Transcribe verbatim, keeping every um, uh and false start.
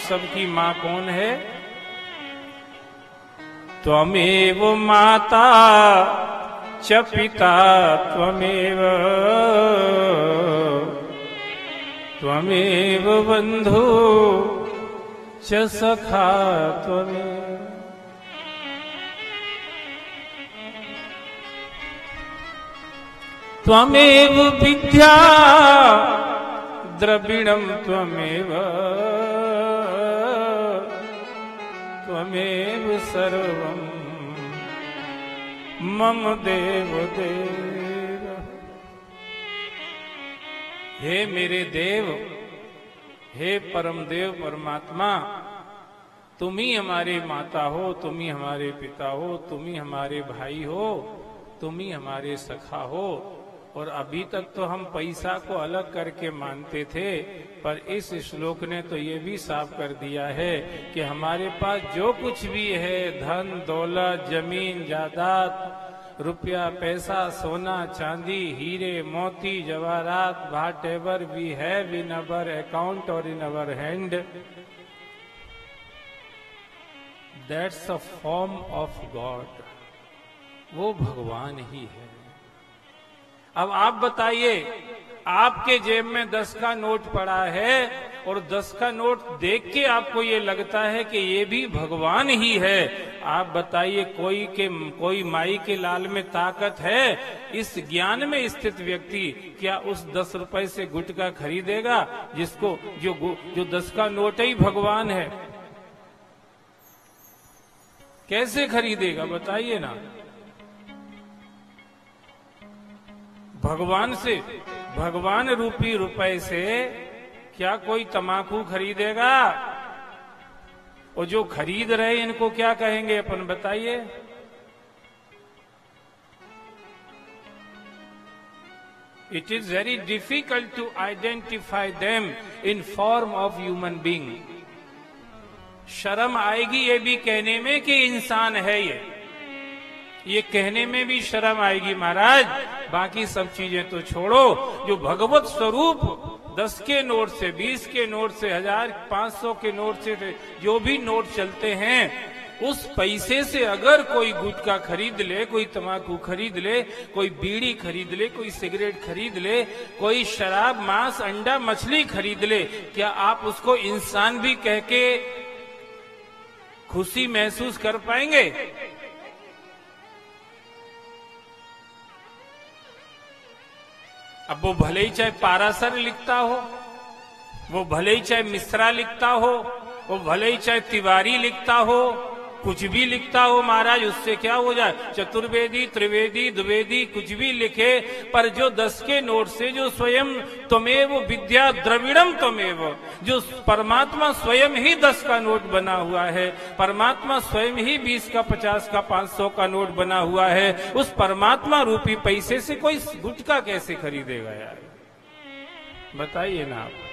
सबकी माँ कौन है? त्वमेव माता च पिता त्वमेव, त्वमेव बंधु च सखा त्वमेव। त्वमेव विद्या द्रविणं त्वमेव, त्वमेव सर्वं मम देव देव। हे मेरे देव, हे परम देव परमात्मा, तुम ही हमारे माता हो, तुम ही हमारे पिता हो, तुम ही हमारे भाई हो, तुम ही हमारे सखा हो। और अभी तक तो हम पैसा को अलग करके मानते थे, पर इस श्लोक ने तो ये भी साफ कर दिया है कि हमारे पास जो कुछ भी है, धन दौलत जमीन जायदाद, रुपया पैसा सोना चांदी हीरे मोती जवाहरात, whatever we have in our account और in our hand, that's a form of God. वो भगवान ही है। अब आप बताइए, आपके जेब में दस का नोट पड़ा है और दस का नोट देख के आपको ये लगता है कि ये भी भगवान ही है। आप बताइए, कोई के कोई माई के लाल में ताकत है? इस ज्ञान में स्थित व्यक्ति क्या उस दस रुपए से गुटखा खरीदेगा जिसको जो जो दस का नोट ही भगवान है? कैसे खरीदेगा बताइए ना। भगवान से, भगवान रूपी रुपए से क्या कोई तमाकू खरीदेगा? और जो खरीद रहे इनको क्या कहेंगे अपन बताइए? It is very difficult to identify them in form of human being. शर्म आएगी ये भी कहने में कि इंसान है ये ये कहने में भी शर्म आएगी महाराज। बाकी सब चीजें तो छोड़ो, जो भगवत स्वरूप दस के नोट से, बीस के नोट से, हजार पांच सौ के नोट से जो भी नोट चलते हैं, उस पैसे से अगर कोई गुटखा खरीद ले, कोई तंबाकू खरीद ले, कोई बीड़ी खरीद ले, कोई सिगरेट खरीद ले, कोई शराब मांस अंडा मछली खरीद ले, क्या आप उसको इंसान भी कह के खुशी महसूस कर पाएंगे? अब वो भले ही चाहे पारासर लिखता हो, वो भले ही चाहे मिश्रा लिखता हो, वो भले ही चाहे तिवारी लिखता हो, कुछ भी लिखता हो महाराज, उससे क्या हो जाए? चतुर्वेदी त्रिवेदी द्विवेदी कुछ भी लिखे, पर जो दस के नोट से जो स्वयं त्वमेव विद्या द्रविणम त्वमेव, जो परमात्मा स्वयं ही दस का नोट बना हुआ है, परमात्मा स्वयं ही बीस का पचास का पांच सौ का नोट बना हुआ है, उस परमात्मा रूपी पैसे से कोई गुटखा कैसे खरीदेगा यार? बताइए ना आप।